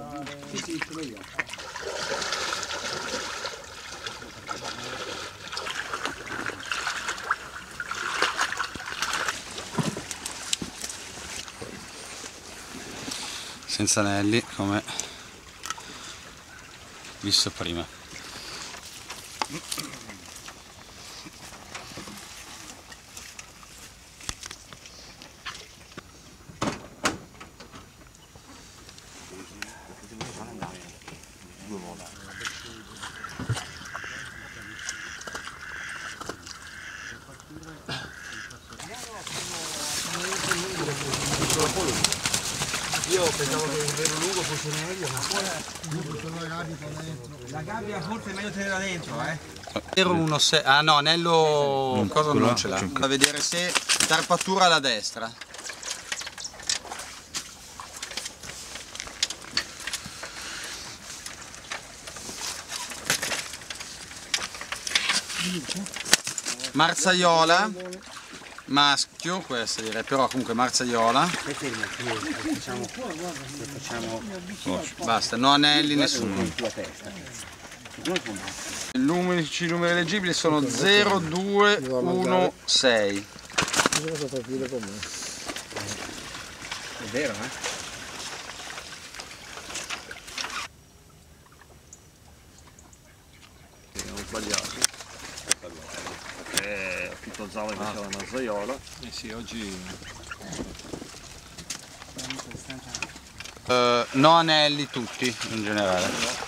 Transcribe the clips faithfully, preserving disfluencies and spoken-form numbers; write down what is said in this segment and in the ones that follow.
Sì, sì, ce l'ho io. Senza anelli, come visto prima. Io pensavo che il vero lungo fosse meglio, ma la gabbia forse è meglio tenerla dentro, eh? zero uno sei, ah no, anello cosa non ce l'ha. Da vedere se tarpatura alla destra. Marzaiola maschio, questa direi, però comunque marzaiola. Facciamo, facciamo... Basta, no anelli, nessuno. I numeri, i numeri leggibili sono zero due uno sei. È vero, eh? Abbiamo sbagliato. Perché Fitto Zava invece era una zaiola. Eh sì, oggi... Uh, no anelli tutti, in generale.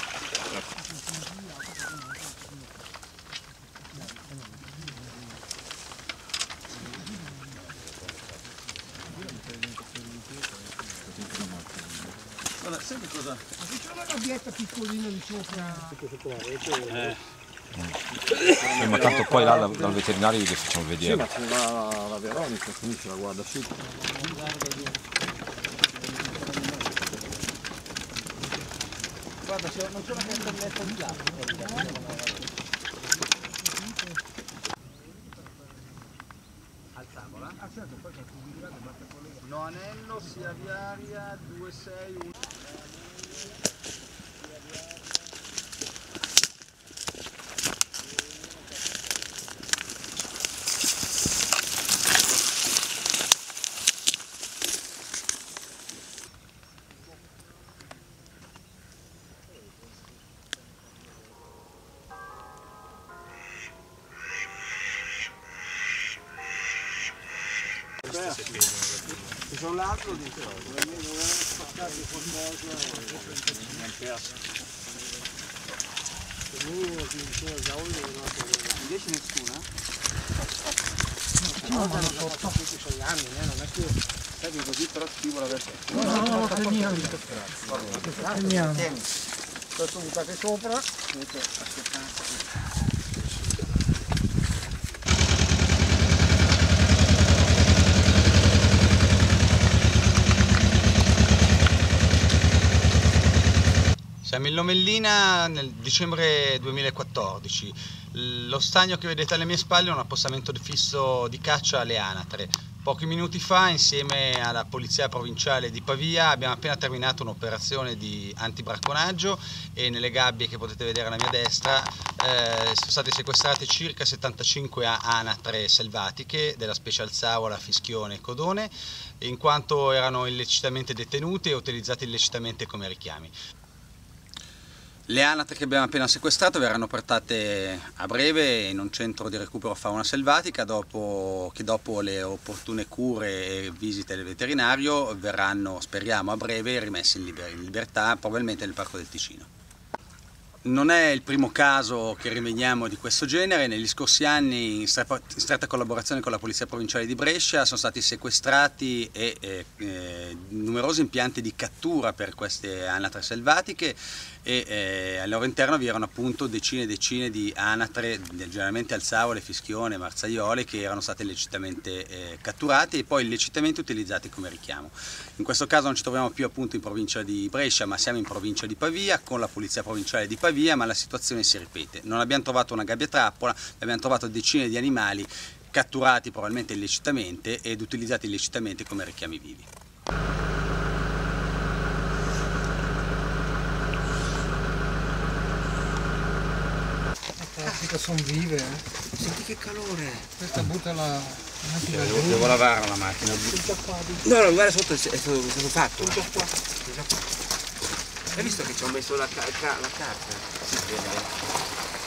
Guarda, sai che cosa? C'è una gabbietta piccolina di sopra. Eh. Eh, ma tanto poi là dal, dal veterinario gli facciamo vedere. Sì, ma c'è la, la Veronica, quindi ce la guarda su. Guarda, non c'è una gabbietta di là. Alziamola? Ah certo, poi c'è più di là che batte con le... No anello, sia viaria, due sei uno. Ci sono l'altro dentro, doveva spaccare qualcosa e non piace. Invece nessuna? No, ma non so, tutti i suoi anni, non è che... Sai che così però scivola verso... No, no, no, teniamo. Teniamo. Questo buttate sopra, invece aspettate. Siamo in Lomellina nel dicembre duemilaquattordici. Lo stagno che vedete alle mie spalle è un appostamento fisso di caccia alle anatre. Pochi minuti fa, insieme alla Polizia Provinciale di Pavia, abbiamo appena terminato un'operazione di antibracconaggio e nelle gabbie che potete vedere alla mia destra eh, sono state sequestrate circa settantacinque anatre selvatiche della specie alzaola, fischione e codone, in quanto erano illecitamente detenute e utilizzate illecitamente come richiami. Le anatre che abbiamo appena sequestrato verranno portate a breve in un centro di recupero fauna selvatica, dopo, che dopo le opportune cure e visite del veterinario verranno, speriamo a breve, rimesse in, liber in libertà, probabilmente nel Parco del Ticino. Non è il primo caso che rimediamo di questo genere. Negli scorsi anni, in stretta collaborazione con la Polizia Provinciale di Brescia, sono stati sequestrati e, eh, eh, numerosi impianti di cattura per queste anatre selvatiche e eh, al loro interno vi erano appunto decine e decine di anatre, generalmente alzaole, fischione, marzaiole, che erano state illecitamente eh, catturate e poi illecitamente utilizzate come richiamo. In questo caso non ci troviamo più appunto in provincia di Brescia, ma siamo in provincia di Pavia con la Polizia Provinciale di Pavia, ma la situazione si ripete. Non abbiamo trovato una gabbia trappola, abbiamo trovato decine di animali catturati probabilmente illecitamente ed utilizzati illecitamente come richiami vivi. Caspita, sono vive, eh. Senti che calore. Questa butta la... Devo, devo lavare la macchina. No, no, guarda sotto, è stato, è stato fatto. Tutto qua. Hai visto che ci ho messo la, ca ca la carta? Si vede.